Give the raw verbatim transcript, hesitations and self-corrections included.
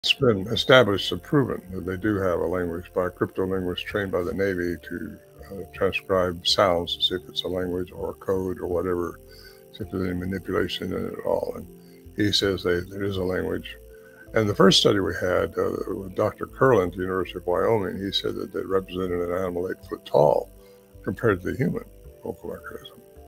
It's been established and proven that they do have a language by cryptolinguists trained by the Navy to uh, transcribe sounds to see if it's a language or a code or whatever, see if there's any manipulation in it at all. And he says they, there is a language. And the first study we had uh, with Doctor Curlin at the University of Wyoming, he said that they represented an animal eight foot tall compared to the human vocal mechanism.